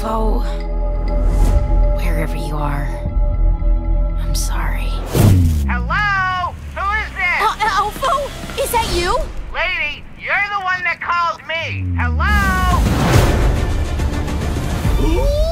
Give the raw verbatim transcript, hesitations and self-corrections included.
Alpho. Wherever you are, I'm sorry. Hello? Who is this? Uh, Alpho? Is that you? Lady, you're the one that called me. Hello? Ooh!